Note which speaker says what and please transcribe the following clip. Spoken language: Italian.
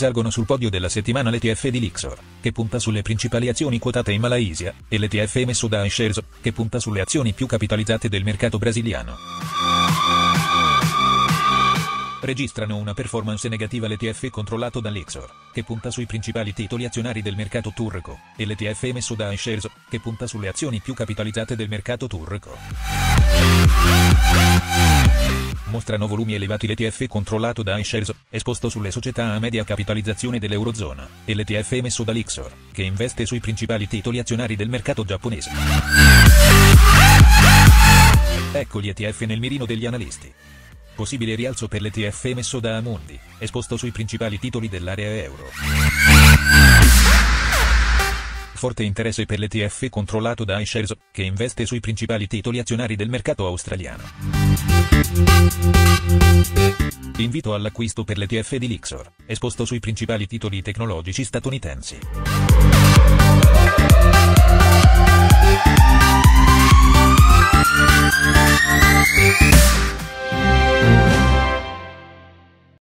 Speaker 1: Salgono sul podio della settimana l'ETF di Lyxor, che punta sulle principali azioni quotate in Malaysia, e l'ETF emesso da iShares, che punta sulle azioni più capitalizzate del mercato brasiliano. Registrano una performance negativa l'ETF controllato da Lyxor, che punta sui principali titoli azionari del mercato turco, e l'ETF emesso da iShares, che punta sulle azioni più capitalizzate del mercato turco. Mostrano volumi elevati l'ETF controllato da iShares, esposto sulle società a media capitalizzazione dell'Eurozona, e l'ETF emesso da Lyxor, che investe sui principali titoli azionari del mercato giapponese. Ecco gli ETF nel mirino degli analisti. Possibile rialzo per l'ETF emesso da Amundi, esposto sui principali titoli dell'area euro. Forte interesse per l'ETF controllato da iShares, che investe sui principali titoli azionari del mercato australiano. Invito all'acquisto per l'ETF di Lyxor, esposto sui principali titoli tecnologici statunitensi.